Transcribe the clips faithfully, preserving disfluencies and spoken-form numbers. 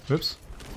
Oops.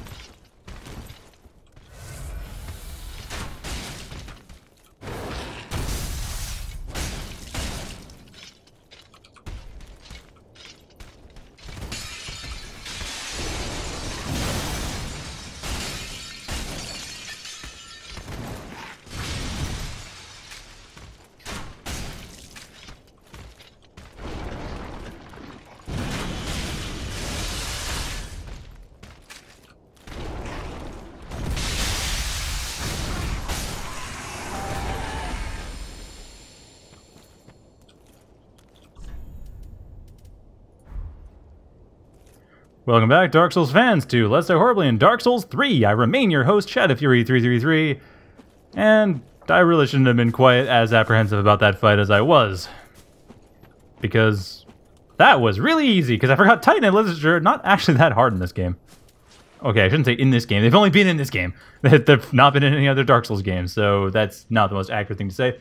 Welcome back, Dark Souls fans, to Let's Die Horribly in Dark Souls three. I remain your host, Shadow Fury three three three, and I really shouldn't have been quite as apprehensive about that fight as I was. Because that was really easy, because I forgot Titanite Lizards are not actually that hard in this game. Okay, I shouldn't say in this game. They've only been in this game. They've not been in any other Dark Souls game, so that's not the most accurate thing to say.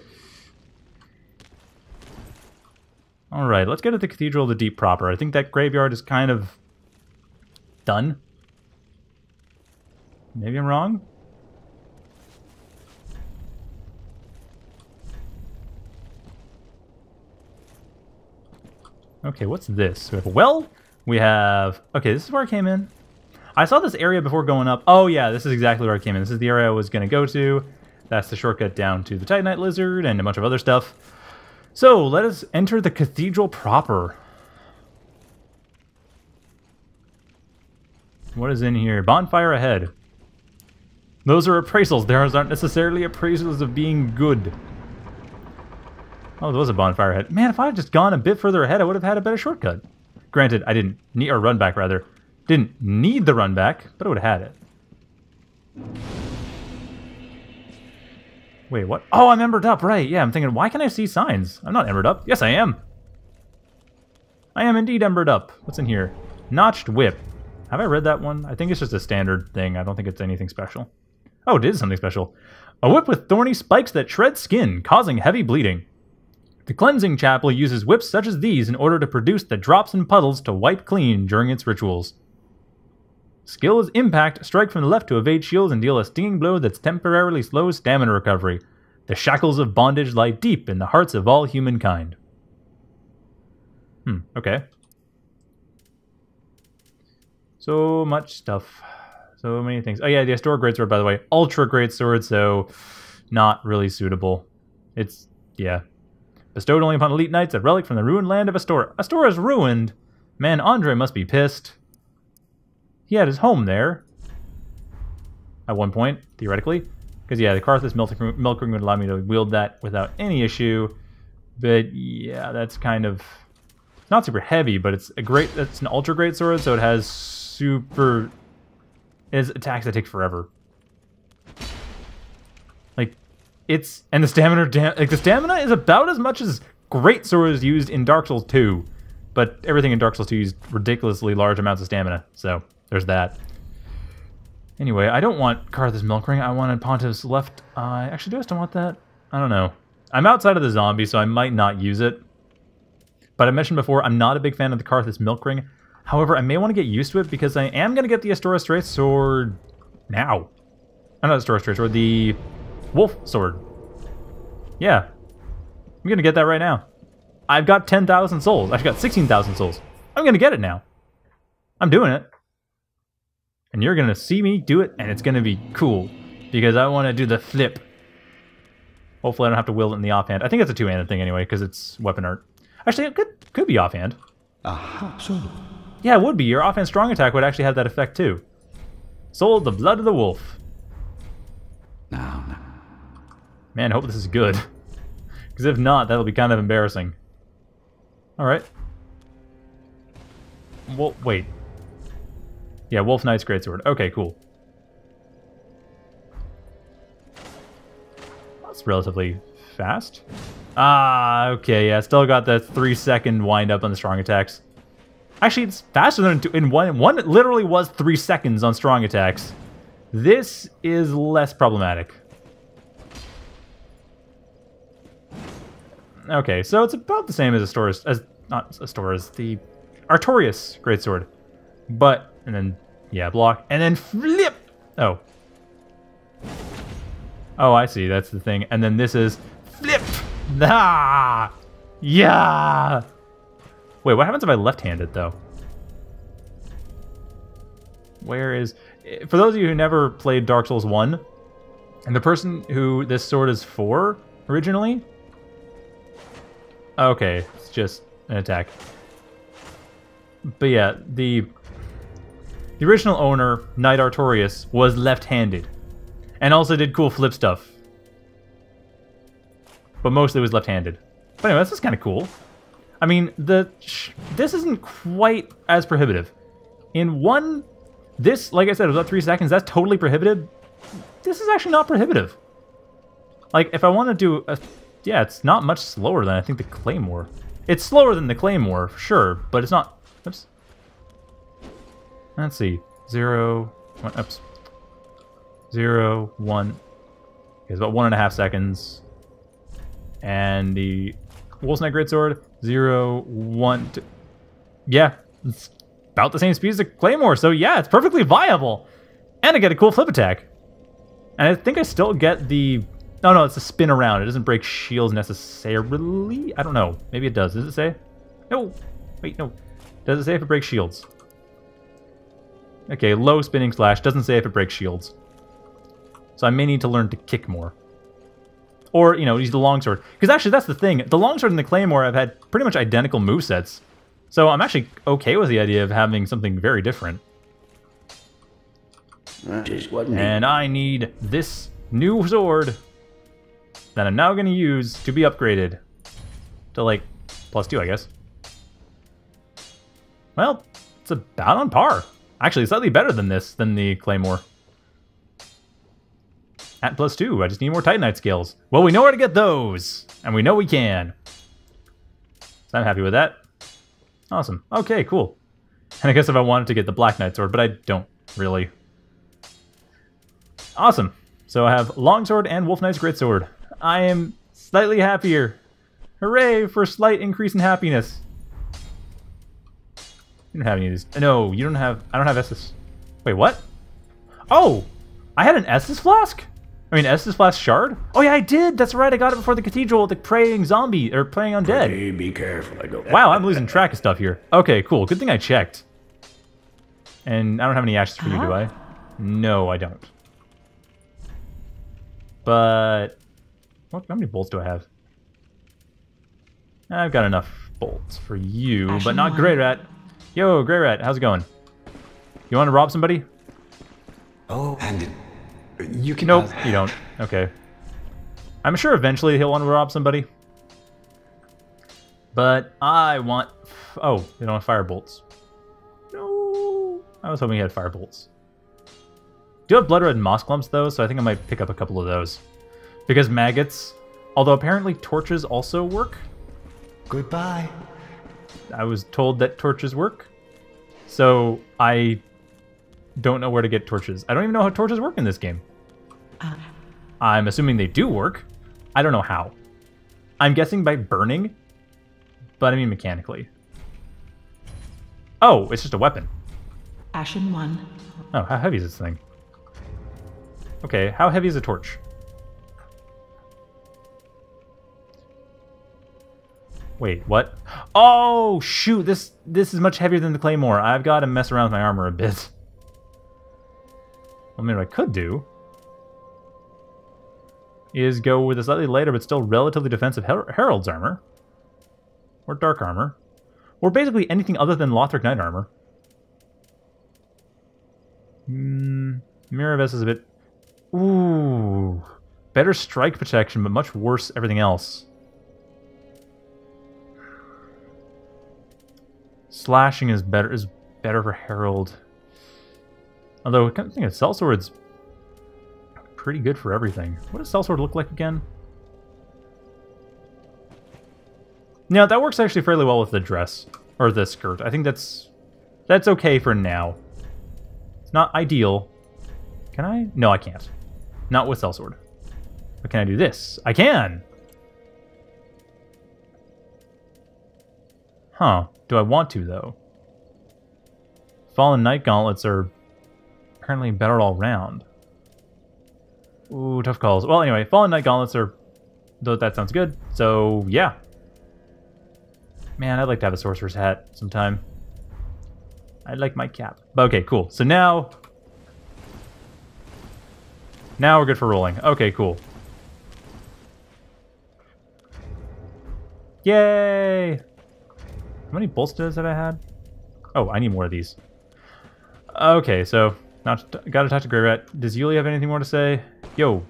Alright, let's get to the Cathedral of the Deep proper. I think that graveyard is kind of done. Maybe I'm wrong? Okay, what's this? We have a well. We have... Okay, this is where I came in. I saw this area before going up. Oh yeah, this is exactly where I came in. This is the area I was going to go to. That's the shortcut down to the Titanite Lizard and a bunch of other stuff. So, let us enter the Cathedral proper. What is in here? Bonfire ahead. Those are appraisals. Theirs aren't necessarily appraisals of being good. Oh, there was a bonfire ahead. Man, if I had just gone a bit further ahead, I would have had a better shortcut. Granted, I didn't need, or run back rather. Didn't need the run back, but I would have had it. Wait, what? Oh, I'm embered up, right. Yeah, I'm thinking, why can I see signs? I'm not embered up. Yes, I am. I am indeed embered up. What's in here? Notched whip. Have I read that one? I think it's just a standard thing. I don't think it's anything special. Oh, it is something special. A whip with thorny spikes that shred skin, causing heavy bleeding. The cleansing chapel uses whips such as these in order to produce the drops and puddles to wipe clean during its rituals. Skill is impact. Strike from the left to evade shields and deal a stinging blow that temporarily slows stamina recovery. The shackles of bondage lie deep in the hearts of all humankind. Hmm, okay. So much stuff. So many things. Oh yeah, the Astora Greatsword, by the way. Ultra Greatsword, so not really suitable. It's, yeah. Bestowed only upon elite knights, a relic from the ruined land of Astora. Astora's ruined? Man, Andre must be pissed. He had his home there. At one point, theoretically. Because yeah, the Karthus Milk Ring would allow me to wield that without any issue. But yeah, that's kind of... not super heavy, but it's a great... it's an Ultra Greatsword, so it has... super... is attacks that take forever. Like, it's... and the stamina... like, the stamina is about as much as Greatsword is used in Dark Souls two. But everything in Dark Souls two used ridiculously large amounts of stamina. So, there's that. Anyway, I don't want Karthus Milk Ring. I wanted Pontiff's left eye. Actually, do I still want that? I don't know. I'm outside of the zombie, so I might not use it. But I mentioned before, I'm not a big fan of the Karthus Milk Ring. However, I may want to get used to it because I am going to get the Astora Straight Sword now. I'm not Astora Straight Sword, the Wolf Sword. Yeah. I'm going to get that right now. I've got ten thousand souls. I've got sixteen thousand souls. I'm going to get it now. I'm doing it. And you're going to see me do it, and it's going to be cool. Because I want to do the flip. Hopefully I don't have to wield it in the offhand. I think it's a two-handed thing anyway, because it's weapon art. Actually, it could, could be offhand. Aha, so... yeah, it would be. Your offhand strong attack would actually have that effect too. Soul of the Blood of the Wolf. Now, now. Man, I hope this is good. Because if not, that'll be kind of embarrassing. Alright. Well, wait. Yeah, Wolf Knight's Greatsword. Okay, cool. That's relatively fast. Ah, okay, yeah, still got that three second wind up on the strong attacks. Actually, it's faster than two, in one. One literally was three seconds on strong attacks. This is less problematic. Okay, so it's about the same as Astora's, as not Astora's, the Artorias Greatsword, but and then Yeah, block, and then flip! Oh. Oh, I see, that's the thing. And then this is flip! Ah! Yeah! Wait, what happens if I left-handed, though? Where is... For those of you who never played Dark Souls one, and the person who this sword is for, originally... Okay, it's just an attack. But yeah, the... The original owner, Knight Artorias, was left-handed. And also did cool flip stuff. But mostly was left-handed. But anyway, this is kind of cool. I mean, the sh this isn't quite as prohibitive. In one... This, like I said, was about three seconds. That's totally prohibitive. This is actually not prohibitive. Like, if I want to do a... Yeah, it's not much slower than, I think, the Claymore. It's slower than the Claymore, for sure, but it's not... Oops. Let's see. Zero... One, oops. Zero, one... Okay, it's about one and a half seconds. And the Wolf's Knight Greatsword, zero, one, two... Yeah, it's about the same speed as the Claymore, so yeah, it's perfectly viable. And I get a cool flip attack. And I think I still get the... No, no, it's a spin around. It doesn't break shields necessarily. I don't know. Maybe it does. Does it say? No. Wait, no. Does it say if it breaks shields? Okay, low spinning slash. Doesn't say if it breaks shields. So I may need to learn to kick more. Or, you know, use the longsword. Because actually, that's the thing. The longsword and the Claymore have had pretty much identical movesets. So I'm actually okay with the idea of having something very different. That is what me. And I need this new sword that I'm now going to use to be upgraded to, like, plus two, I guess. Well, it's about on par. Actually, slightly better than this, than the Claymore. At plus two, I just need more Titanite skills. Well, we know where to get those, and we know we can. So I'm happy with that. Awesome. Okay, cool. And I guess if I wanted to get the Black Knight sword, but I don't really. Awesome. So I have Longsword and Wolf Knight's Greatsword. I am slightly happier. Hooray for a slight increase in happiness. You don't have any of these. No, you don't have... I don't have Estus. Wait, what? Oh! I had an Estus Flask? I mean, Estus Flask Shard? Oh yeah, I did! That's right, I got it before the Cathedral with the praying zombie, or praying undead. Hey, be careful, I go. Wow, I'm losing track of stuff here. Okay, cool. Good thing I checked. And I don't have any ashes for you, do I? No, I don't. But... What, how many bolts do I have? I've got enough bolts for you, Ashen but not one. Grey Rat. Yo, Grey Rat, how's it going? You want to rob somebody? Oh, and you can... Nope, you don't. Okay. I'm sure eventually he'll want to rob somebody. But I want... Oh, they don't have fire bolts. No. I was hoping he had fire bolts. Do have blood red moss clumps, though, so I think I might pick up a couple of those. Because maggots, although apparently torches also work. Goodbye. I was told that torches work. So I don't know where to get torches. I don't even know how torches work in this game. Uh. I'm assuming they do work. I don't know how. I'm guessing by burning, but I mean mechanically. Oh, it's just a weapon. Ashen one. Oh, how heavy is this thing? Okay, how heavy is a torch? Wait, what? Oh, shoot, this this is much heavier than the Claymore. I've got to mess around with my armor a bit. I mean, what I could do is go with a slightly lighter but still relatively defensive Her Herald's armor. Or Dark armor. Or basically anything other than Lothric Knight armor. Hmm, Mirror of S is a bit... Ooh. Better strike protection, but much worse everything else. Slashing is better is better for Herald. Although I kind of think a Sellsword's pretty good for everything. What does Sellsword look like again? No, that works actually fairly well with the dress. Or the skirt. I think that's that's okay for now. It's not ideal. Can I? No, I can't. Not with Sellsword. But can I do this? I can! Huh. Do I want to, though? Fallen Knight Gauntlets are apparently better all round. Ooh, tough calls. Well, anyway, Fallen Knight Gauntlets are... Though that sounds good. So, yeah. Man, I'd like to have a Sorcerer's Hat sometime. I'd like my cap. But okay, cool. So now... Now we're good for rolling. Okay, cool. Yay! How many bolts have I had? Oh, I need more of these. Okay, so... Now, gotta talk to Grey Rat. Does Yuli have anything more to say? Yo.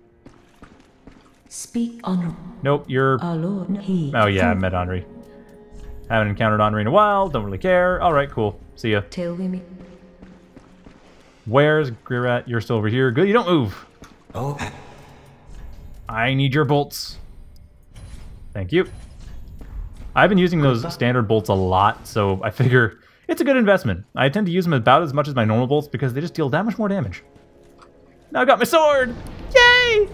Speak on. Nope, you're... Our Lord, he. Oh yeah, I met Henri. Haven't encountered Henri in a while, don't really care. Alright, cool. See ya. Tell me. Where's Grey Rat? You're still over here. Good, you don't move. Oh. I need your bolts. Thank you. I've been using those standard bolts a lot, so I figure it's a good investment. I tend to use them about as much as my normal bolts because they just deal that much more damage. Now I got my sword! Yay!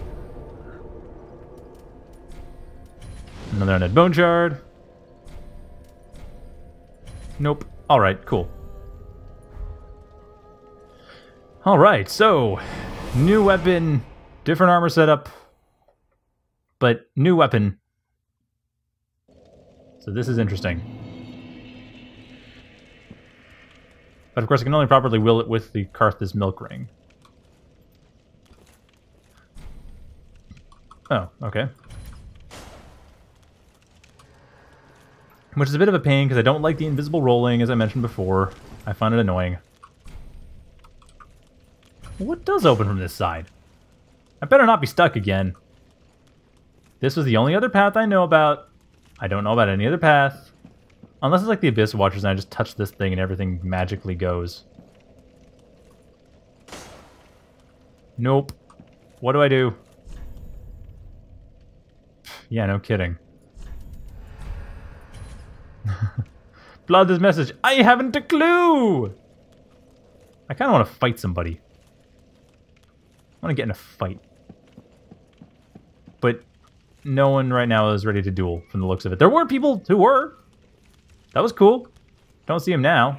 Another undead bone shard. Nope. Alright, cool. Alright, so... New weapon, different armor setup, but new weapon. So this is interesting. But of course I can only properly will it with the Karthus milk ring. Oh, okay. Which is a bit of a pain because I don't like the invisible rolling, as I mentioned before. I find it annoying. What does open from this side? I better not be stuck again. This was the only other path I know about. I don't know about any other path. Unless it's like the Abyss Watchers and I just touch this thing and everything magically goes. Nope. What do I do? Yeah, no kidding. Blood this message. I haven't a clue! I kind of want to fight somebody. I want to get in a fight. But no one right now is ready to duel from the looks of it. There were people who were. That was cool. Don't see him now.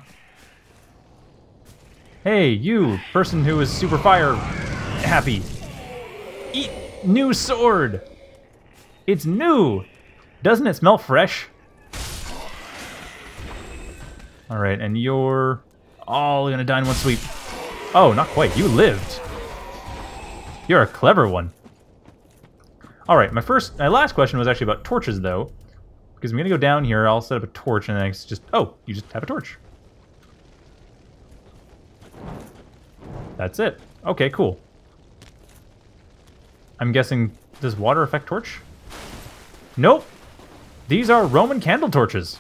Hey, you, person who is super fire happy. Eat new sword. It's new. Doesn't it smell fresh? Alright, and you're all gonna die in one sweep. Oh, not quite. You lived. You're a clever one. Alright, my first, my last question was actually about torches, though. Because I'm gonna go down here, I'll set up a torch, and then it's just... Oh, you just have a torch. That's it. Okay, cool. I'm guessing, does water affect torch? Nope. These are Roman candle torches.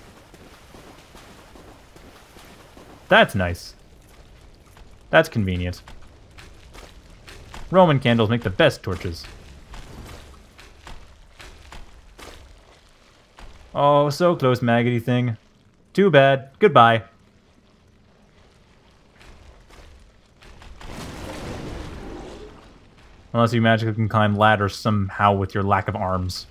That's nice. That's convenient. Roman candles make the best torches. Oh, so close, maggoty thing. Too bad. Goodbye. Unless you magically can climb ladders somehow with your lack of arms.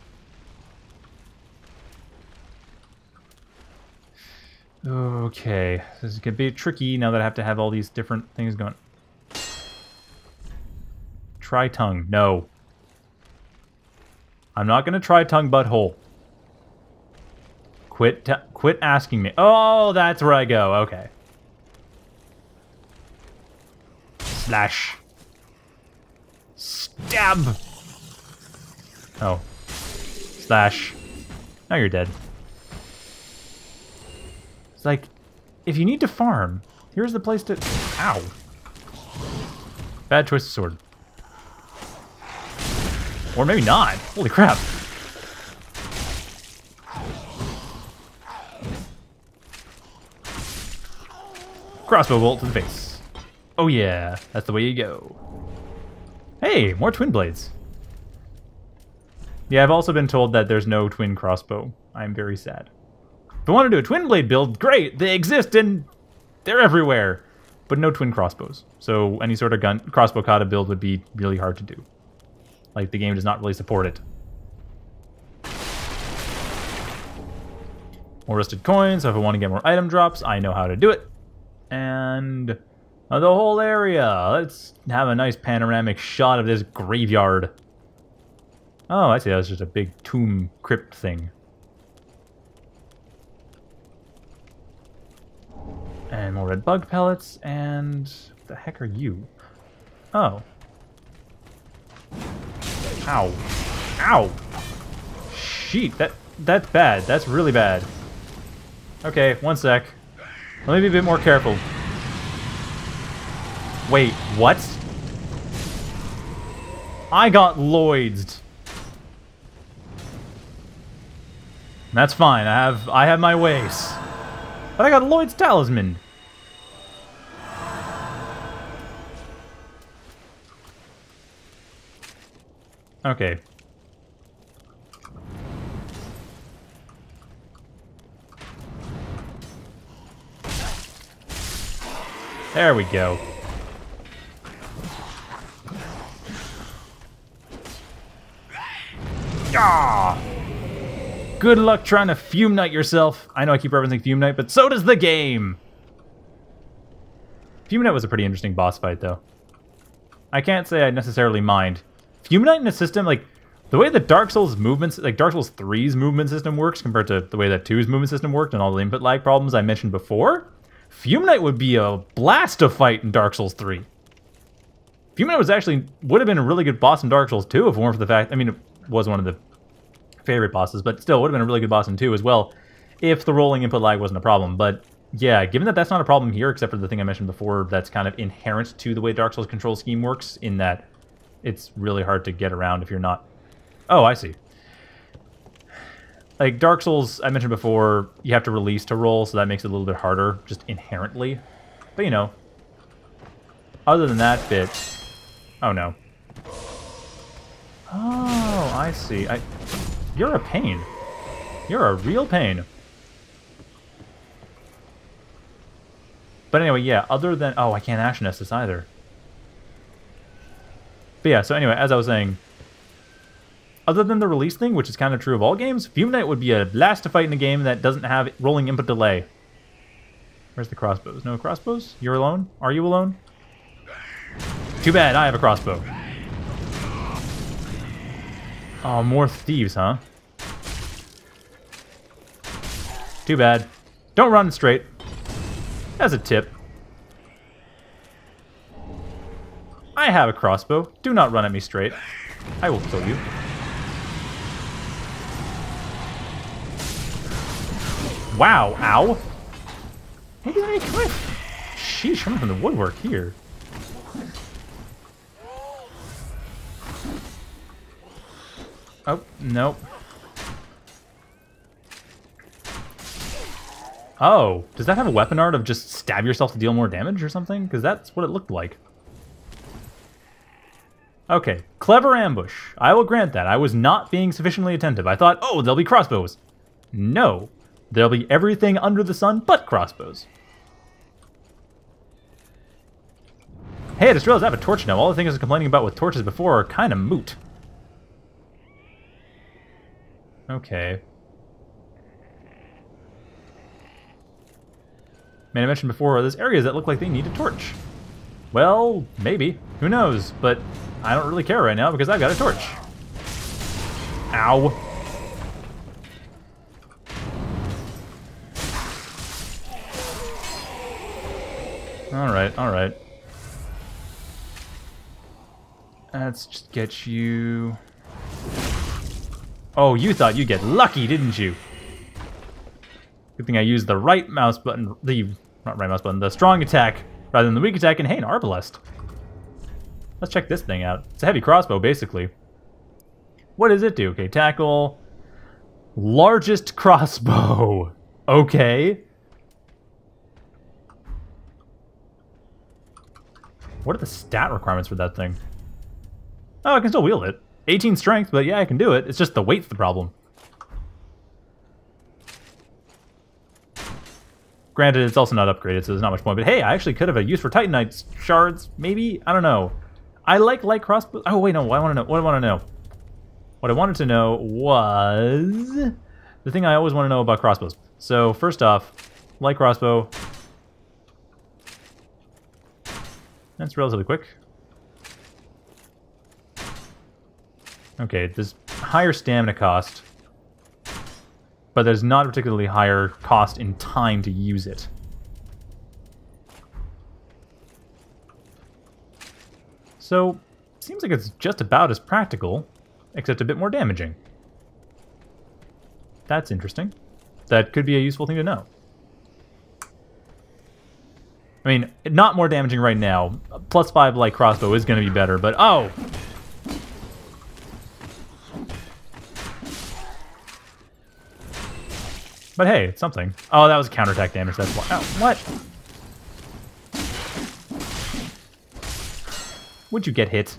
Okay, this is gonna be tricky now that I have to have all these different things going. Try tongue. No. I'm not gonna try tongue butthole. Quit t quit asking me. Oh, that's where I go. Okay. Slash. Stab. Oh. Slash. Now you're dead. It's like, if you need to farm, here's the place to... Ow. Bad choice of sword. Or maybe not. Holy crap. Crossbow bolt to the face. Oh yeah, that's the way you go. Hey, more twin blades. Yeah, I've also been told that there's no twin crossbow. I'm very sad. If I want to do a twin blade build, great! They exist and they're everywhere. But no twin crossbows. So any sort of gun crossbow kata build would be really hard to do. Like, the game does not really support it. More rusted coins, so if I want to get more item drops, I know how to do it. And Uh, the whole area. Let's have a nice panoramic shot of this graveyard. Oh, I see. That was just a big tomb crypt thing. And more red bug pellets. And what the heck are you? Oh. Ow. Ow. Sheet. That that's bad. That's really bad. Okay, one sec. Let me be a bit more careful. Wait, what? I got Lloyd'd. That's fine. I have I have my ways. But I got Lloyd's talisman. Okay. There we go. Ah! Good luck trying to Fume Knight yourself. I know I keep referencing Fume Knight, but so does the game! Fume Knight was a pretty interesting boss fight, though. I can't say I necessarily mind. Fume Knight in a system, like, the way that Dark Souls movements, like Dark Souls three's movement system works compared to the way that two's movement system worked and all the input lag problems I mentioned before, Fume Knight would be a blast to fight in Dark Souls three. Fume Knight was actually, would have been a really good boss in Dark Souls two if it weren't for the fact, I mean, it was one of the favorite bosses, but still would have been a really good boss in two as well if the rolling input lag wasn't a problem. But yeah, given that that's not a problem here, except for the thing I mentioned before that's kind of inherent to the way Dark Souls control scheme works, in that it's really hard to get around if you're not... Oh, I see. Like, Dark Souls, I mentioned before, you have to release to roll, so that makes it a little bit harder, just inherently. But, you know, other than that bit... Oh, no. Oh, I see. I... You're a pain. You're a real pain. But anyway, yeah, other than... Oh, I can't Ashen Estus either. But yeah, so anyway, as I was saying, other than the release thing, which is kind of true of all games, Fume Knight would be a blast to fight in a game that doesn't have rolling input delay. Where's the crossbows? No crossbows? You're alone? Are you alone? Too bad, I have a crossbow. Oh, more thieves, huh? Too bad. Don't run straight. As a tip. I have a crossbow. Do not run at me straight. I will kill you. Wow, ow. Hey, did I come in? Sheesh, coming from the woodwork here. Oh, nope. Oh, does that have a weapon art of just stab yourself to deal more damage or something? Because that's what it looked like. Okay, clever ambush. I will grant that. I was not being sufficiently attentive. I thought, oh, there'll be crossbows. No, there'll be everything under the sun but crossbows. Hey, I just realized I have a torch now. All the things I was complaining about with torches before are kind of moot. Okay. Man, I mentioned before, there's areas that look like they need a torch. Well, maybe. Who knows? But I don't really care right now because I've got a torch. Ow. Alright, alright. Let's just get you... Oh, you thought you'd get lucky, didn't you? Good thing I used the right mouse button, the, not right mouse button, the strong attack rather than the weak attack, and hey, an Arbalest. Let's check this thing out. It's a heavy crossbow, basically. What does it do? Okay, tackle. Largest crossbow. Okay. What are the stat requirements for that thing? Oh, I can still wield it. eighteen strength, but yeah, I can do it. It's just the weight's the problem. Granted, it's also not upgraded, so there's not much point. But hey, I actually could have a use for Titanite shards, maybe? I don't know. I like light crossbows. Oh, wait, no, what I want to know. What I want to know. What I wanted to know was the thing I always want to know about crossbows. So, first off, light crossbow. That's relatively quick. Okay, there's higher stamina cost, but there's not particularly higher cost in time to use it. So, seems like it's just about as practical, except a bit more damaging. That's interesting. That could be a useful thing to know. I mean, not more damaging right now. Plus five light crossbow is going to be better, but oh! But hey, it's something. Oh, that was counterattack damage. That's why. Oh, what? Would you get hit?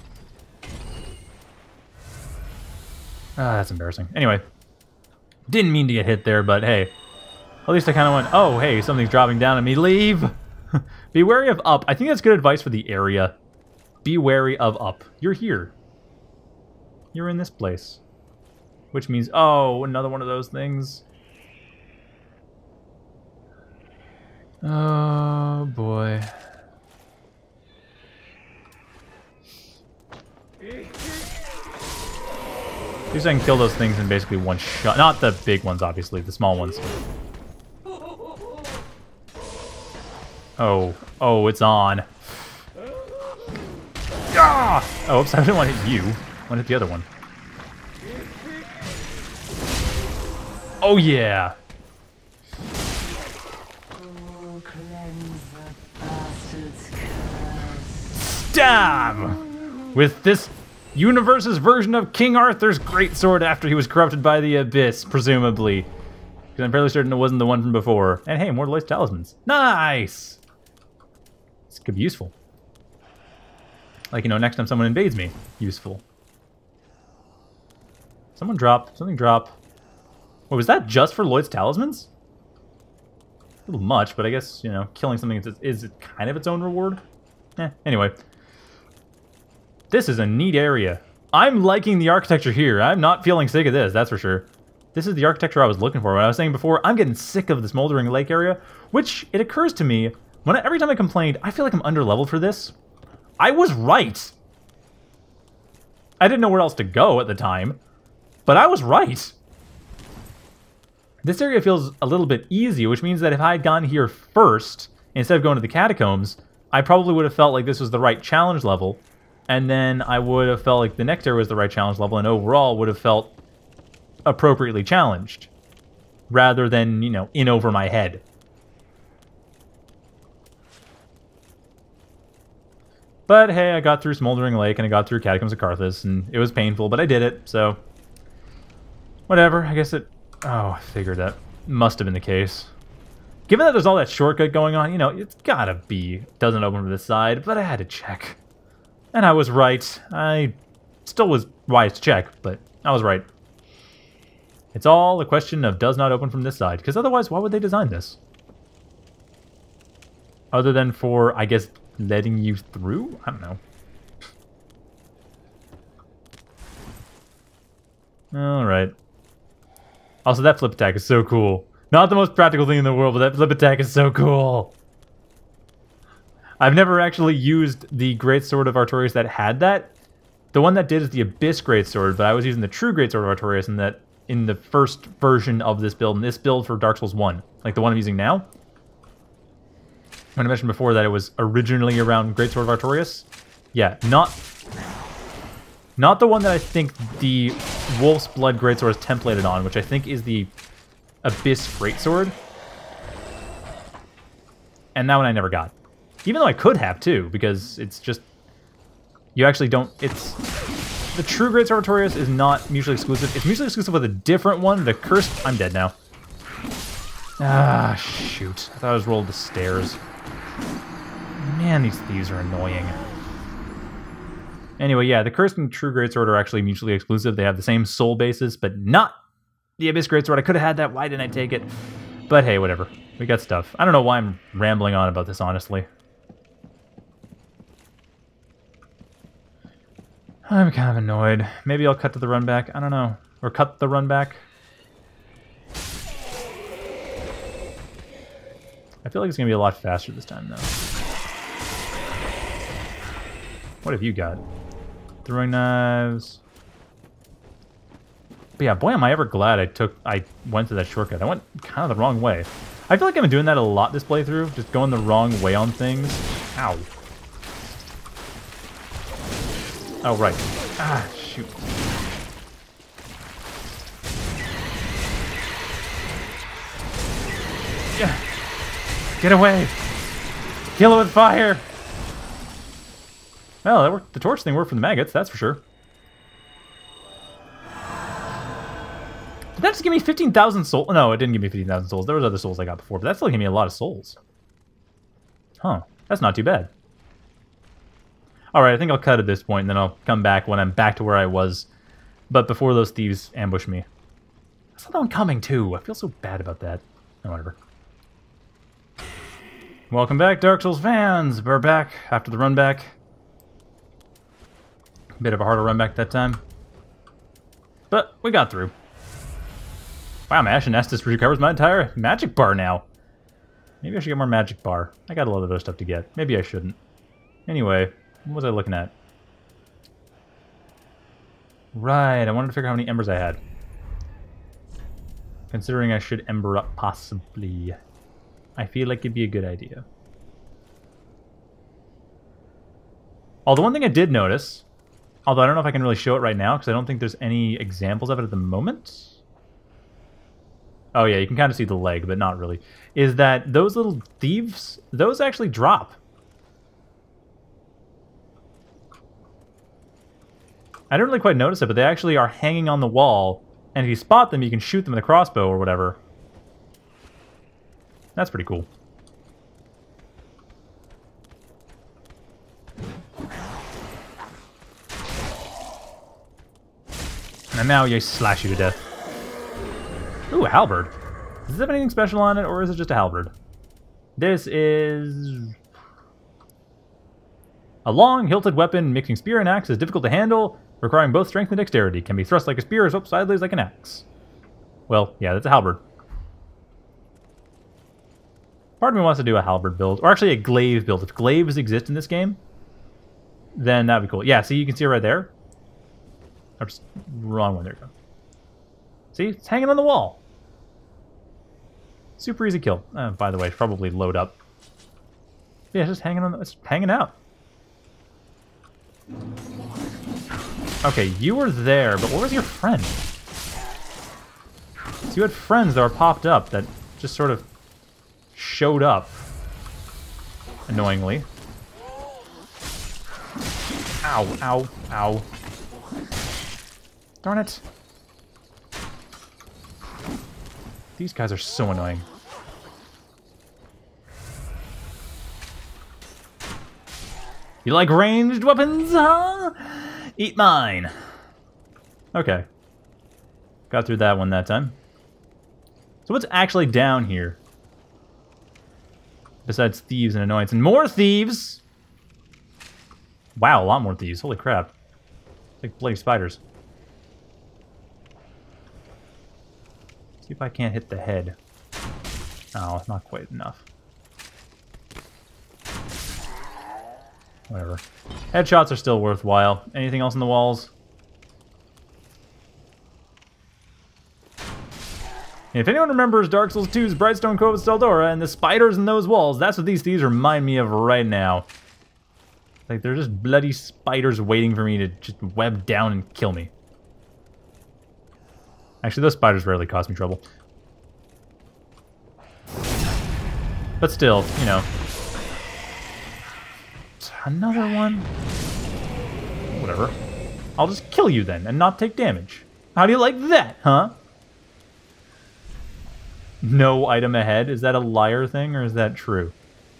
Ah, that's embarrassing. Anyway. Didn't mean to get hit there, but hey. At least I kind of went, oh, hey, something's dropping down on me. Leave! Be wary of up. I think that's good advice for the area. Be wary of up. You're here. You're in this place. Which means, oh, another one of those things. Oh, boy. At least I can kill those things in basically one shot. Not the big ones, obviously. The small ones. Oh. Oh, it's on. Ah! Oh, oops. I didn't want to hit you. I want to hit the other one. Oh, yeah. Stab! With this universe's version of King Arthur's greatsword after he was corrupted by the Abyss, presumably. Because I'm fairly certain it wasn't the one from before. And hey, more Lloyd's talismans. Nice! This could be useful. Like, you know, next time someone invades me. Useful. Someone drop. Something drop. Wait, was that just for Lloyd's talismans? A little much, but I guess, you know, killing something is, is kind of its own reward. Eh, anyway. This is a neat area. I'm liking the architecture here. I'm not feeling sick of this, that's for sure. This is the architecture I was looking for. When I was saying before, I'm getting sick of the smoldering lake area, which, it occurs to me, when I, every time I complained, I feel like I'm underleveled for this. I was right. I didn't know where else to go at the time, but I was right. This area feels a little bit easy, which means that if I had gone here first, instead of going to the catacombs, I probably would have felt like this was the right challenge level, and then I would have felt like the next area was the right challenge level, and overall would have felt appropriately challenged, rather than, you know, in over my head. But hey, I got through Smoldering Lake, and I got through Catacombs of Carthus, and it was painful, but I did it, so... Whatever, I guess it... Oh, I figured that must have been the case. Given that there's all that shortcut going on, you know, it's gotta be... It doesn't open from this side, but I had to check. And I was right. I still was wise to check, but I was right. It's all a question of does not open from this side, because otherwise, why would they design this? Other than for, I guess, letting you through? I don't know. Alright. Also, that flip attack is so cool. Not the most practical thing in the world, but that flip attack is so cool. I've never actually used the Greatsword of Artorias that had that. The one that did is the Abyss Greatsword, but I was using the true Greatsword of Artorias in that in the first version of this build, in this build for Dark Souls one. Like the one I'm using now. When I mentioned before that it was originally around Greatsword of Artorias. Yeah, not... Not the one that I think the Wolf's Blood Greatsword is templated on, which I think is the Abyss Greatsword. And that one I never got. Even though I could have, too, because it's just... You actually don't... It's... The true Greatsword of Artorias is not mutually exclusive. It's mutually exclusive with a different one. The Cursed... I'm dead now. Ah, shoot. I thought I was rolled the stairs. Man, these thieves are annoying. Anyway, yeah, the Cursed and True Greatsword are actually mutually exclusive. They have the same soul basis, but not the Abyss Greatsword. I could have had that. Why didn't I take it? But hey, whatever. We got stuff. I don't know why I'm rambling on about this, honestly. I'm kind of annoyed. Maybe I'll cut to the run back. I don't know. Or cut the run back. I feel like it's going to be a lot faster this time, though. What have you got? Throwing knives. But yeah, boy, am I ever glad I took, I went to that shortcut. I went kind of the wrong way. I feel like I've been doing that a lot this playthrough, just going the wrong way on things. Ow. Oh, right. Ah, shoot. Yeah. Get away. Kill it with fire. Well, that worked. The torch thing worked for the maggots, that's for sure. Did that just give me fifteen thousand souls? No, it didn't give me fifteen thousand souls. There was other souls I got before, but that still gave me a lot of souls. Huh. That's not too bad. Alright, I think I'll cut at this point, and then I'll come back when I'm back to where I was. But before those thieves ambush me. I saw that one coming, too. I feel so bad about that. Oh, whatever. Welcome back, Dark Souls fans! We're back after the run back. Bit of a harder run back that time. But we got through. Wow, my Ashen Estus recovers my entire magic bar now. Maybe I should get more magic bar. I got a lot of other stuff to get. Maybe I shouldn't. Anyway, what was I looking at? Right, I wanted to figure out how many embers I had. Considering I should ember up possibly. I feel like it'd be a good idea. Although one thing I did notice, although I don't know if I can really show it right now, because I don't think there's any examples of it at the moment. Oh yeah, you can kind of see the leg, but not really. Is that those little thieves, those actually drop. I didn't really quite notice it, but they actually are hanging on the wall, and if you spot them, you can shoot them with a crossbow or whatever. That's pretty cool. And now you slash you to death. Ooh, a halberd. Does this have anything special on it, or is it just a halberd? This is a long, hilted weapon mixing spear and axe is difficult to handle, requiring both strength and dexterity. Can be thrust like a spear or swept sideways like an axe. Well, yeah, that's a halberd. Part of me wants to do a halberd build, or actually a glaive build. If glaives exist in this game, then that'd be cool. Yeah, see, you can see it right there. Oops, wrong one. There you go. See, it's hanging on the wall. Super easy kill. Uh, by the way, probably load up. Yeah, it's just hanging on. The, it's hanging out. Okay, you were there, but where was your friend? So you had friends that were popped up that just sort of showed up. Annoyingly. Ow, ow, ow. Darn it. These guys are so annoying. You like ranged weapons, huh? Eat mine. Okay. Got through that one that time. So what's actually down here? Besides thieves and annoyance. And more thieves! Wow, a lot more thieves. Holy crap. It's like bloody spiders. See if I can't hit the head. Oh, it's not quite enough. Whatever. Headshots are still worthwhile. Anything else on the walls? If anyone remembers Dark Souls two's Brightstone Cove of Steldora and the spiders in those walls, that's what these thieves remind me of right now. Like, they're just bloody spiders waiting for me to just web down and kill me. Actually, those spiders rarely cause me trouble. But still, you know. Another one? Whatever. I'll just kill you then, and not take damage. How do you like that, huh? No item ahead? Is that a liar thing, or is that true?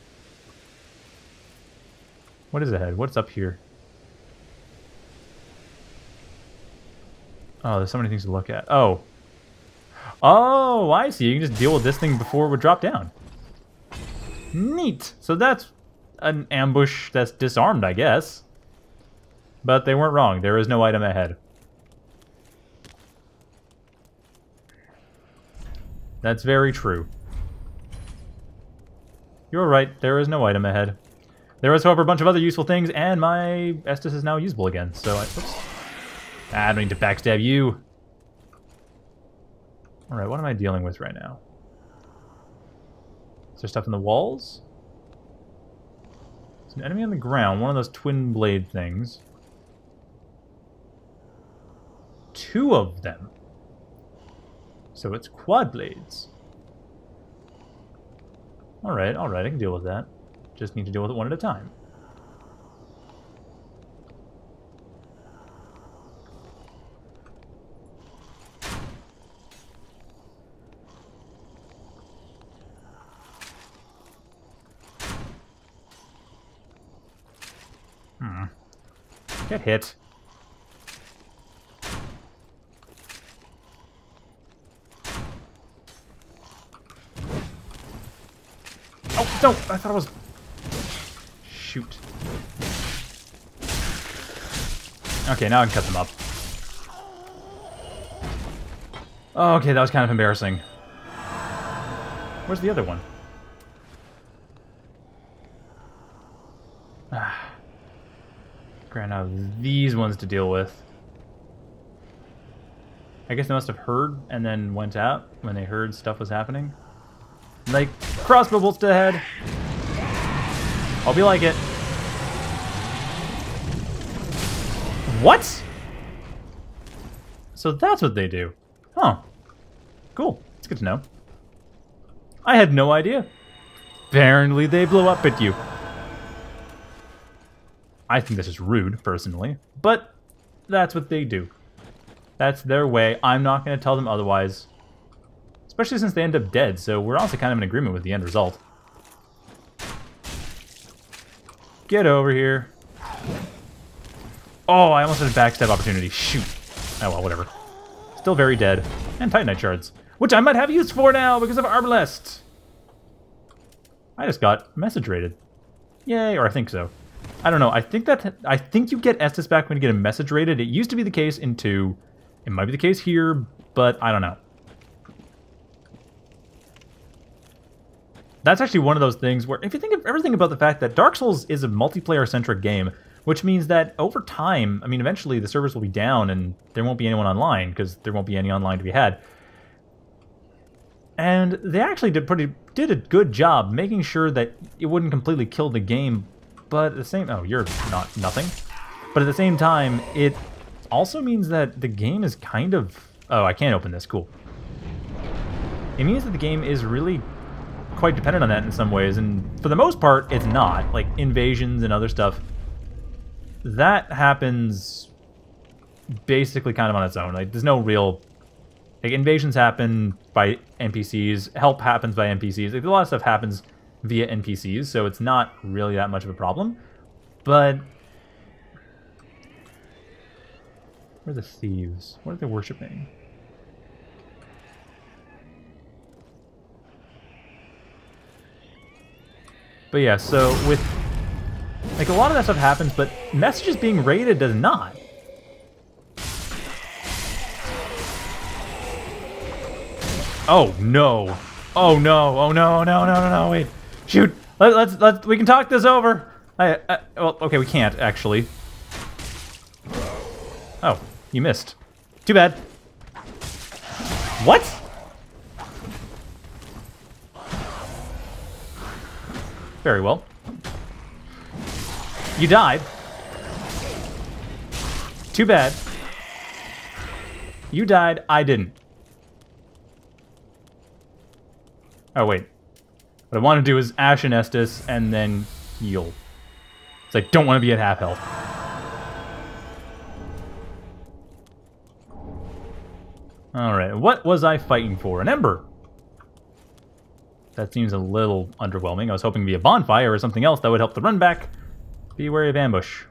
What is ahead? What's up here? Oh, there's so many things to look at. Oh. Oh, I see. You can just deal with this thing before it would drop down. Neat. So that's an ambush that's disarmed, I guess. But they weren't wrong. There is no item ahead. That's very true. You're right. There is no item ahead. There was, however, a bunch of other useful things, and my Estus is now usable again, so I... Oops. Ah, I don't need to backstab you. Alright, what am I dealing with right now? Is there stuff in the walls? There's an enemy on the ground, one of those twin blade things. Two of them. So it's quad blades. Alright, alright, I can deal with that. Just need to deal with it one at a time. Hmm. Get hit. Oh, no! I thought it was... Shoot. Okay, now I can cut them up. Oh, okay, that was kind of embarrassing. Where's the other one? Ah. Grant now these ones to deal with. I guess they must have heard and then went out when they heard stuff was happening. Like, crossbow bolts to the head. I'll be like it. What? So that's what they do. Huh. Cool. It's good to know. I had no idea. Apparently they blow up at you. I think this is rude, personally. But that's what they do. That's their way. I'm not going to tell them otherwise. Especially since they end up dead, so we're also kind of in agreement with the end result. Get over here. Oh, I almost had a backstab opportunity. Shoot. Oh well, whatever. Still very dead. And Titanite shards. Which I might have use for now because of Arbalest. I just got message rated. Yay, or I think so. I don't know. I think that I think you get Estus back when you get a message rated. It used to be the case in two. It might be the case here, but I don't know. That's actually one of those things where, if you think of everything about the fact that Dark Souls is a multiplayer-centric game, which means that over time, I mean, eventually the servers will be down and there won't be anyone online because there won't be any online to be had. And they actually did pretty did a good job making sure that it wouldn't completely kill the game, but at the same oh, you're not nothing. But at the same time, it also means that the game is kind of oh, I can't open this. Cool. It means that the game is really quite dependent on that in some ways, and for the most part, it's not. Like invasions and other stuff, that happens basically kind of on its own. Like there's no real like invasions happen by N P Cs, help happens by N P Cs. Like, a lot of stuff happens via N P Cs, so it's not really that much of a problem. But where are the thieves? What are they worshiping? But yeah, so with like a lot of that stuff happens, but messages being raided does not. Oh no! Oh no! Oh no! No! No! No! No! Wait! Shoot! Let, let's let's we can talk this over. I, I well, okay, we can't actually. Oh, you missed. Too bad. What? Very well. You died. Too bad. You died, I didn't. Oh, wait. What I want to do is Ashen Estus and then heal. Because I don't want to be at half health. Alright, what was I fighting for? An Ember! That seems a little underwhelming. I was hoping to be a bonfire or something else that would help the run back. Be wary of ambush.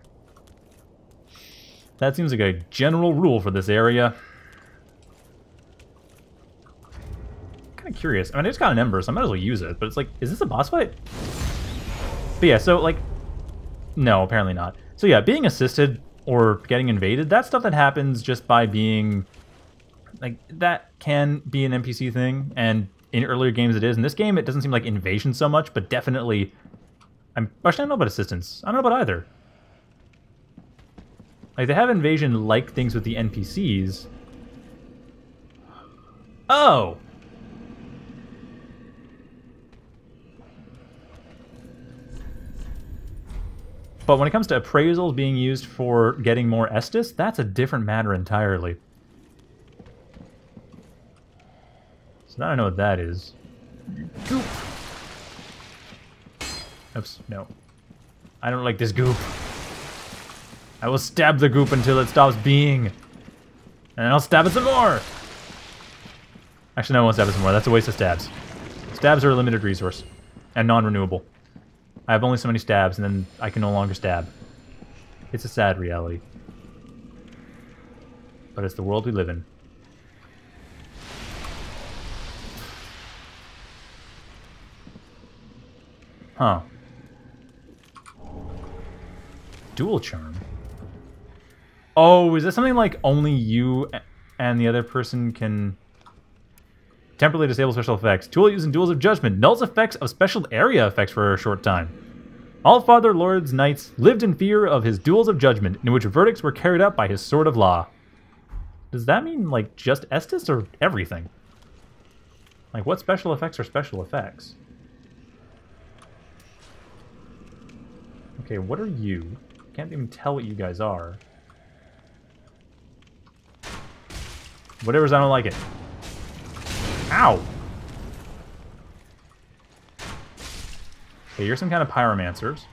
That seems like a general rule for this area. I'm kind of curious. I mean, I just got an Ember, so I might as well use it. But it's like, is this a boss fight? But yeah, so like, no, apparently not. So yeah, being assisted or getting invaded, that's stuff that happens just by being, like, that can be an N P C thing. And in earlier games it is. In this game, it doesn't seem like invasion so much, but definitely I'm actually I don't know about assistance. I don't know about either. Like they have invasion like things with the N P Cs. Oh. But when it comes to appraisals being used for getting more Estus, that's a different matter entirely. So now I know what that is. Goop. Oops, no. I don't like this goop. I will stab the goop until it stops being. And then I'll stab it some more! Actually, no, I won't stab it some more. That's a waste of stabs. Stabs are a limited resource. And non-renewable. I have only so many stabs, and then I can no longer stab. It's a sad reality. But it's the world we live in. Huh. Dual charm. Oh, is that something like only you and the other person can temporarily disable special effects? Tool used in Duels of Judgment. Nulls effects of special area effects for a short time. All Father Lord's knights lived in fear of his Duels of Judgment, in which verdicts were carried out by his Sword of Law. Does that mean, like, just Estus or everything? Like, what special effects are special effects? Okay, what are you? Can't even tell what you guys are. Whatever's, I don't like it. Ow! Okay, you're some kind of pyromancers.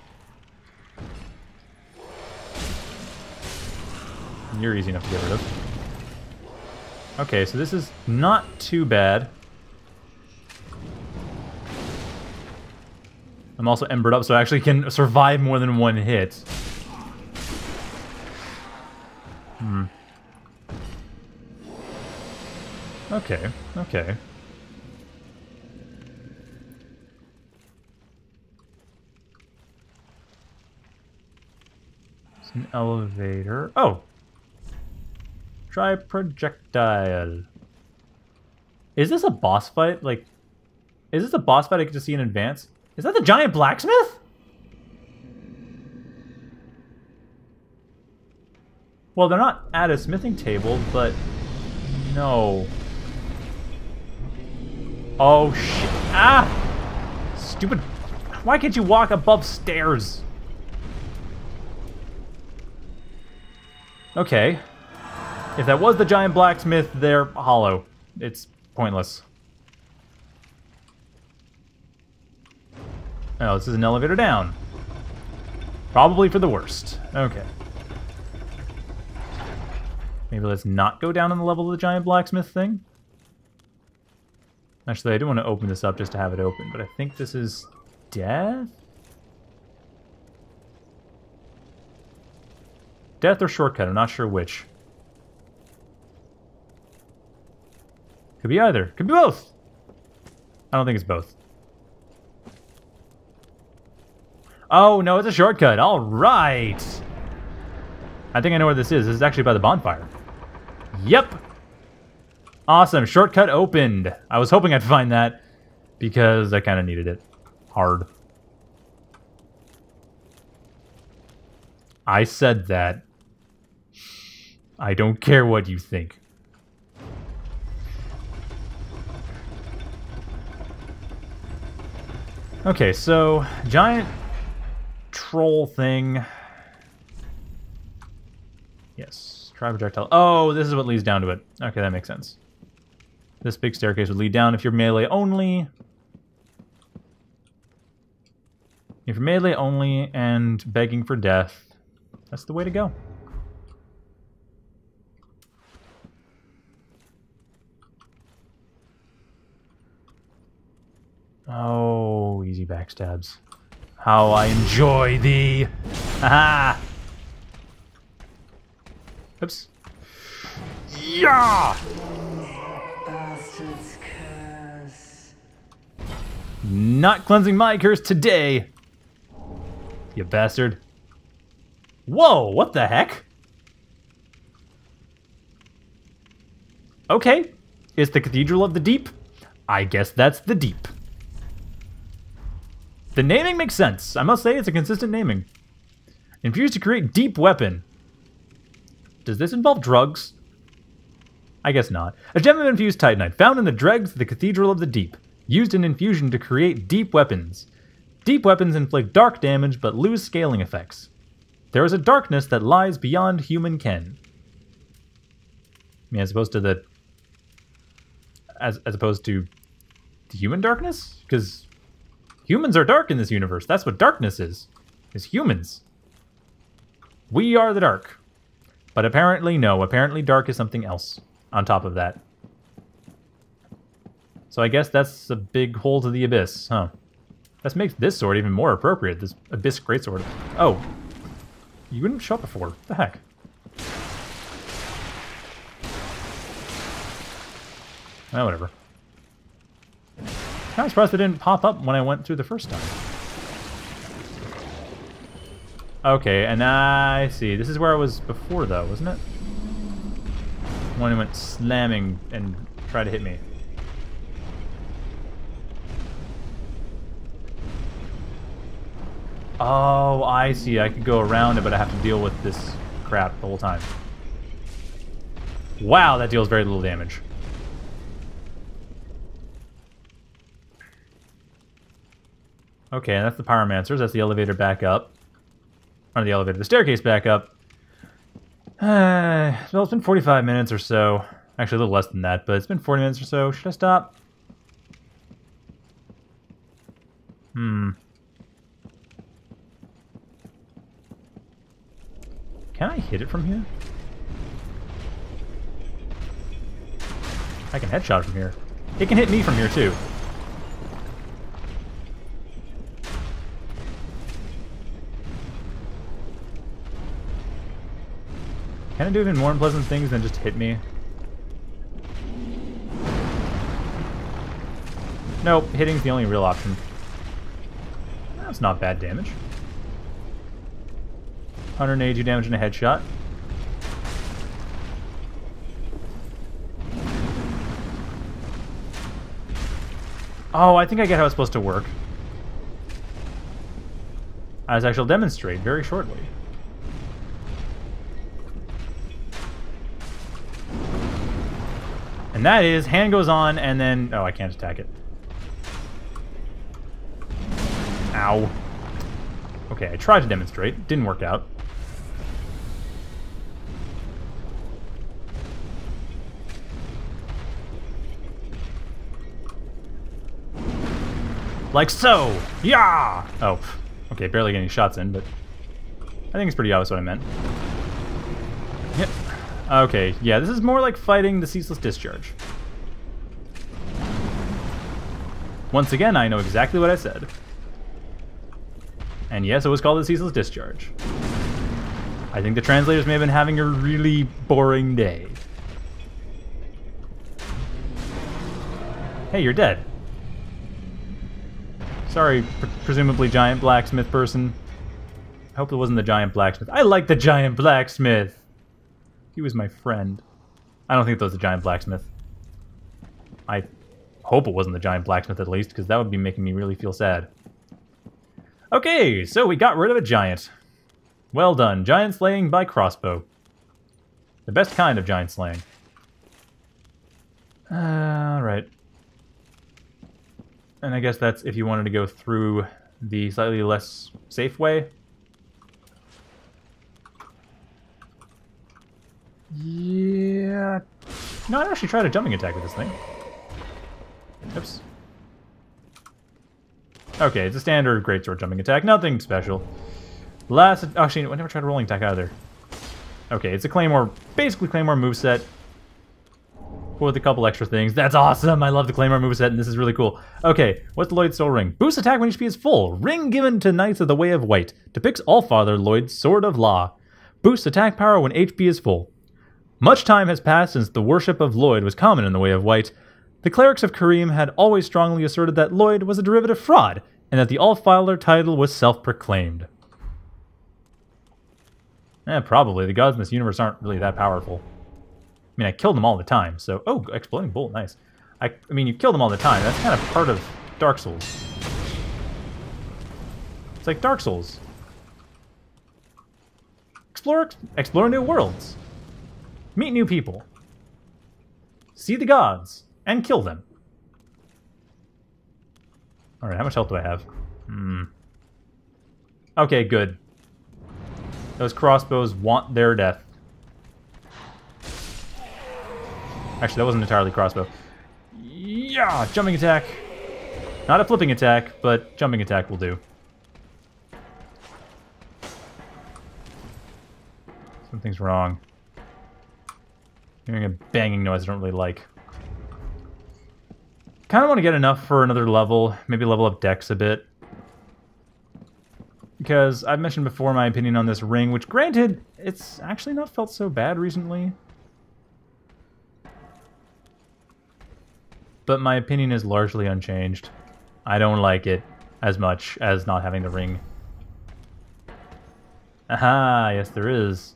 You're easy enough to get rid of. Okay, so this is not too bad. I'm also embered up, so I actually can survive more than one hit. Hmm. Okay, okay. It's an elevator. Oh! Try projectile. Is this a boss fight? Like, is this a boss fight I get to see in advance? Is that the giant blacksmith? Well, they're not at a smithing table, but no. Oh, shit. Ah! Stupid. Why can't you walk above stairs? Okay. If that was the giant blacksmith, they're hollow. It's pointless. Oh, this is an elevator down. Probably for the worst. Okay. Maybe let's not go down on the level of the giant blacksmith thing. Actually, I do want to open this up just to have it open, but I think this is death? Death or shortcut, I'm not sure which. Could be either. Could be both! I don't think it's both. Oh, no, it's a shortcut. All right. I think I know where this is. This is actually by the bonfire. Yep. Awesome. Shortcut opened. I was hoping I'd find that because I kind of needed it. Hard. I said that. I don't care what you think. Okay, so giant troll thing. Yes, try projectile. Oh, this is what leads down to it. Okay, that makes sense. This big staircase would lead down if you're melee only. If you're melee only and begging for death, that's the way to go. Oh, easy backstabs. How I enjoy thee! Haha! Oops. Yeah! Bastard's curse. Not cleansing my curse today! You bastard. Whoa, what the heck? Okay, it's the Cathedral of the Deep. I guess that's the deep. The naming makes sense. I must say it's a consistent naming. Infused to create deep weapon. Does this involve drugs? I guess not. A gem of infused titanite found in the dregs of the Cathedral of the Deep. Used in infusion to create deep weapons. Deep weapons inflict dark damage but lose scaling effects. There is a darkness that lies beyond human ken. I mean, as opposed to the... As, as opposed to the human darkness? Because humans are dark in this universe. That's what darkness is. Is humans. We are the dark. But apparently, no. Apparently dark is something else on top of that. So I guess that's a big hole to the abyss, huh? That makes this sword even more appropriate, this abyss greatsword. Oh. You wouldn't show up before. What the heck? Oh, whatever. Kind of surprised they didn't pop up when I went through the first time. Okay, and I see. This is where I was before, though, wasn't it? When he went slamming and tried to hit me. Oh, I see. I could go around it, but I have to deal with this crap the whole time. Wow, that deals very little damage. Okay, and that's the pyromancers. That's the elevator back up. Or the elevator, the staircase back up. Uh, well, it's been forty-five minutes or so. Actually, a little less than that, but it's been forty minutes or so. Should I stop? Hmm. Can I hit it from here? I can headshot from here. It can hit me from here, too. Can it do even more unpleasant things than just hit me? Nope, hitting's the only real option. That's not bad damage. one hundred eighty damage in a headshot. Oh, I think I get how it's supposed to work. As I shall demonstrate very shortly. And that is, hand goes on, and then... Oh, I can't attack it. Ow. Okay, I tried to demonstrate. Didn't work out. Like so! Yeah! Oh, okay, barely getting shots in, but... I think it's pretty obvious what I meant. Yep. Okay, yeah, this is more like fighting the Ceaseless Discharge. Once again, I know exactly what I said. And yes, it was called the Ceaseless Discharge. I think the translators may have been having a really boring day. Hey, you're dead. Sorry, pre presumably giant blacksmith person. I hope it wasn't the giant blacksmith. I like the giant blacksmith! He was my friend. I don't think that was the giant blacksmith. I hope it wasn't the giant blacksmith at least, because that would be making me really feel sad. Okay, so we got rid of a giant. Well done. Giant slaying by crossbow. The best kind of giant slaying. Uh, Alright. And I guess that's if you wanted to go through the slightly less safe way. Yeah. No, I'd actually tried a jumping attack with this thing. Oops. Okay, it's a standard greatsword jumping attack. Nothing special. Last... Actually, I never tried a rolling attack either. Okay, it's a Claymore... Basically Claymore moveset. With a couple extra things. That's awesome! I love the Claymore moveset, and this is really cool. Okay, what's the Lloyd's Soul Ring? Boost attack when H P is full. Ring given to Knights of the Way of White. Depicts Allfather Lloyd's Sword of Law. Boost attack power when H P is full. Much time has passed since the worship of Lloyd was common in the Way of White. The clerics of Kareem had always strongly asserted that Lloyd was a derivative fraud, and that the Allfather title was self-proclaimed. Eh, probably. The gods in this universe aren't really that powerful. I mean, I killed them all the time, so... Oh, exploding bolt, nice. I, I mean, you kill them all the time. That's kind of part of Dark Souls. like Dark Souls. Explore, explore new worlds. Meet new people. See the gods and kill them. All right, how much health do I have? Hmm. Okay, good. Those crossbows want their death. Actually, that wasn't entirely crossbow. Yeah, jumping attack. Not a flipping attack, but jumping attack will do. Something's wrong. Hearing a banging noise I don't really like. Kind of want to get enough for another level. Maybe level up Dex a bit. Because I've mentioned before my opinion on this ring, which granted, it's actually not felt so bad recently. But my opinion is largely unchanged. I don't like it as much as not having the ring. Aha, yes there is.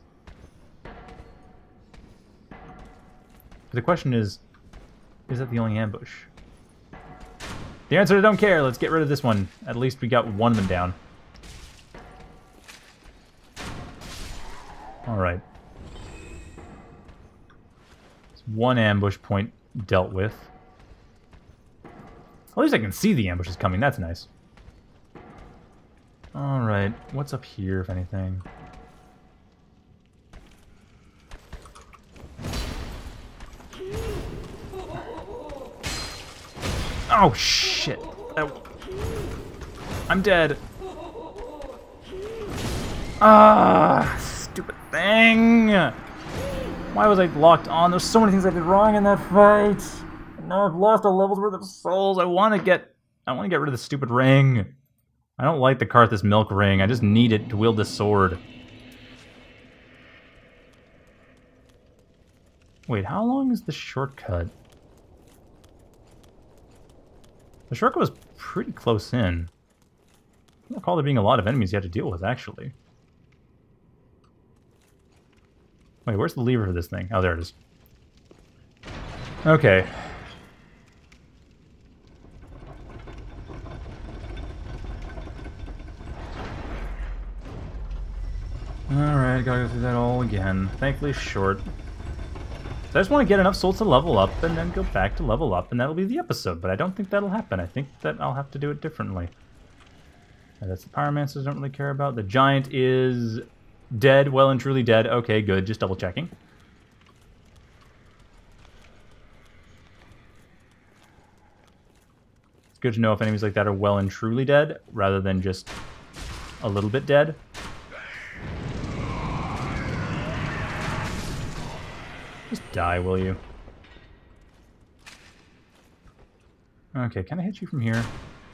But the question is, is that the only ambush? The answer is I don't care. Let's get rid of this one. At least we got one of them down. Alright. One ambush point dealt with. At least I can see the ambushes coming. That's nice. Alright. What's up here, if anything? Oh, shit. Oh. I'm dead. Ah, stupid thing. Why was I locked on? There's so many things I did wrong in that fight. And now I've lost a level's worth of souls. I want to get... I want to get rid of the stupid ring. I don't like the Karthus milk ring. I just need it to wield this sword. Wait, how long is the shortcut? The shortcut was pretty close in. I don't recall there being a lot of enemies you had to deal with, actually. Wait, where's the lever for this thing? Oh, there it is. Okay. Alright, gotta go through that all again. Thankfully short. So I just want to get enough souls to level up and then go back to level up, and that'll be the episode. But I don't think that'll happen. I think that I'll have to do it differently. And that's the Pyromancers I don't really care about. The Giant is dead, well and truly dead. Okay, good. Just double checking. It's good to know if enemies like that are well and truly dead, rather than just a little bit dead. Just die, will you? Okay, can I hit you from here?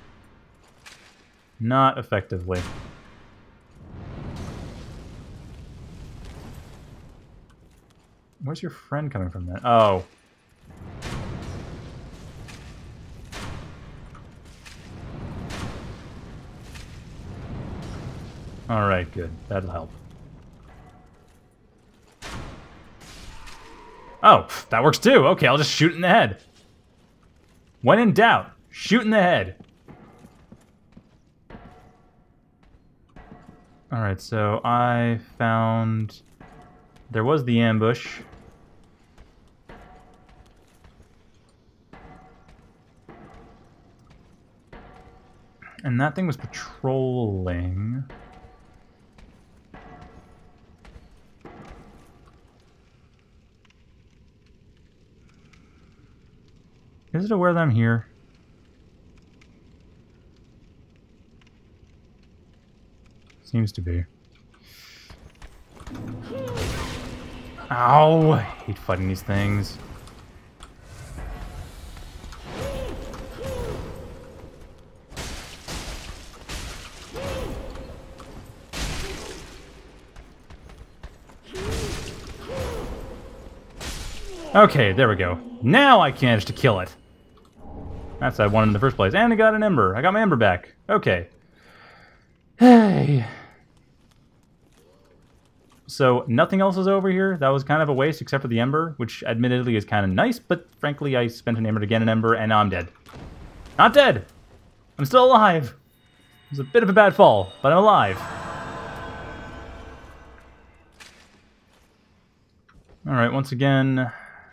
Not effectively. Where's your friend coming from then? Oh. Alright, good. That'll help. Oh, that works too. Okay, I'll just shoot in the head. When in doubt, shoot in the head. Alright, so I found... There was the ambush. And that thing was patrolling. Is it aware that I'm here? Seems to be. Ow! I hate fighting these things. Okay, there we go. Now I managed to kill it. That's what I wanted in the first place. And I got an ember. I got my ember back. Okay. Hey. So, nothing else is over here. That was kind of a waste, except for the ember, which admittedly is kind of nice, but frankly, I spent an ember to get an ember, and now I'm dead. Not dead! I'm still alive! It was a bit of a bad fall, but I'm alive. Alright, once again...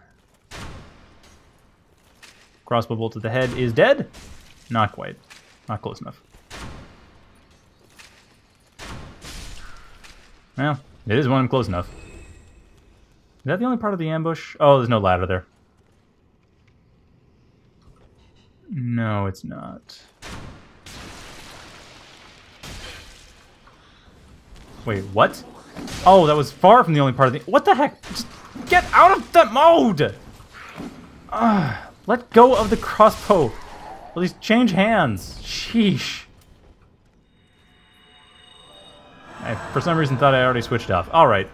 Crossbow bolt to the head is dead? Not quite. Not close enough. Well, it is one close enough. Is that the only part of the ambush? Oh, there's no ladder there. No, it's not. Wait, what? Oh, that was far from the only part of the... What the heck? Just get out of that mode! Ugh, let go of the crossbow. At least change hands. Sheesh. I, for some reason, thought I already switched off. Alright.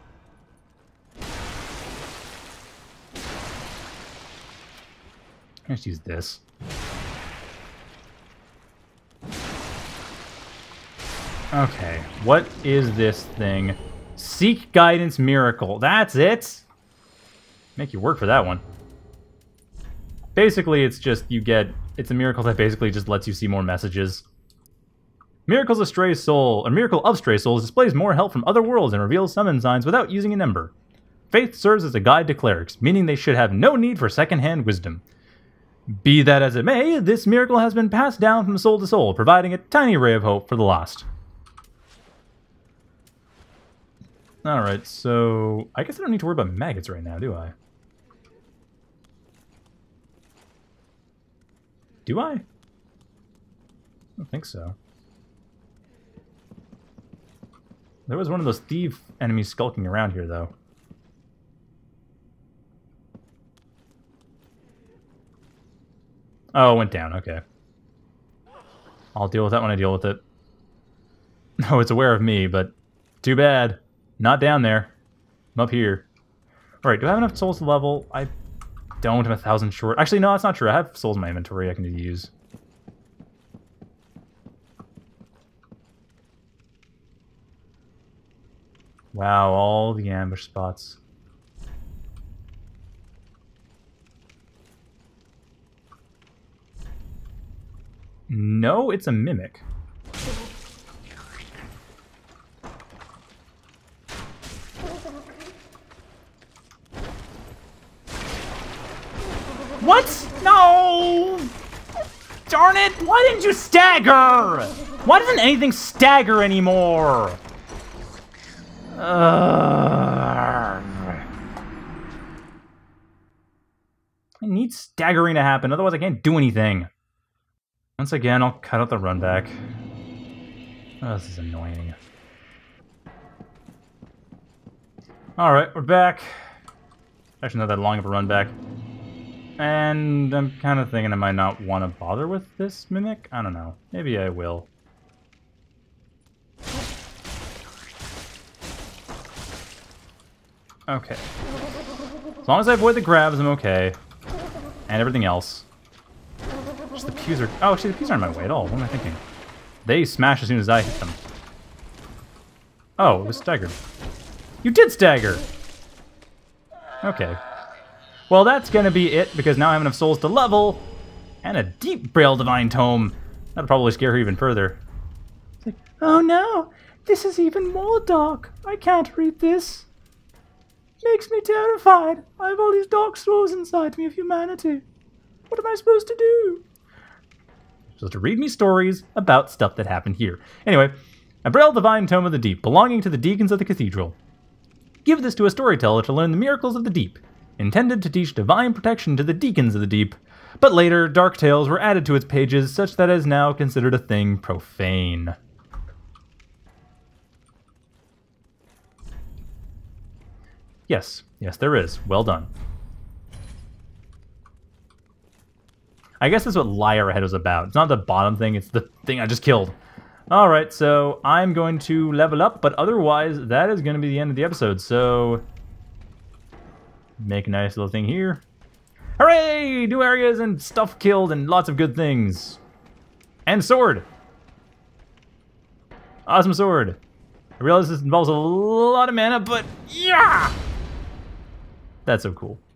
Let's use this. Okay, what is this thing? Seek Guidance Miracle. That's it? Make you work for that one. Basically, it's just you get... It's a miracle that basically just lets you see more messages. Miracles of Stray Soul, a miracle of Stray Souls displays more help from other worlds and reveals summon signs without using an ember. Faith serves as a guide to clerics, meaning they should have no need for second-hand wisdom. Be that as it may, this miracle has been passed down from soul to soul, providing a tiny ray of hope for the lost. Alright, so... I guess I don't need to worry about maggots right now, do I? Do I? I don't think so. There was one of those thief enemies skulking around here, though. Oh, it went down, okay. I'll deal with that when I deal with it. No, it's aware of me, but too bad. Not down there. I'm up here. Alright, do I have enough souls to level? I don't. I'm a thousand short. Actually, no, that's not true. I have souls in my inventory I can use. Wow, all the ambush spots. No, it's a mimic. What? No! Darn it! Why didn't you stagger? Why doesn't anything stagger anymore? Uh, I need staggering to happen, otherwise I can't do anything. Once again, I'll cut out the run back. Oh, this is annoying. Alright, we're back. Actually, not that long of a run back. And I'm kind of thinking I might not want to bother with this mimic. I don't know. Maybe I will. Okay. As long as I avoid the grabs, I'm okay. And everything else. Just the pews are... Oh, actually, the pews aren't in my way at all. What am I thinking? They smash as soon as I hit them. Oh, it was staggered. You did stagger! Okay. Well, that's gonna be it, because now I have enough souls to level, and a deep Braille Divine Tome. That'll probably scare her even further. It's like, oh no, this is even more dark. I can't read this. Makes me terrified. I have all these dark souls inside me of humanity. What am I supposed to do? I'm supposed to read me stories about stuff that happened here. Anyway, a Braille Divine Tome of the Deep, belonging to the deacons of the Cathedral. Give this to a storyteller to learn the miracles of the deep, intended to teach divine protection to the deacons of the deep, but later dark tales were added to its pages such that it is now considered a thing profane. Yes, yes there is. Well done. I guess that's what Liar Ahead was about. It's not the bottom thing, it's the thing I just killed. Alright, so I'm going to level up, but otherwise that is going to be the end of the episode, so... Make a nice little thing here. Hooray! New areas and stuff killed and lots of good things. And sword! Awesome sword. I realize this involves a lot of mana, but yeah! That's so cool.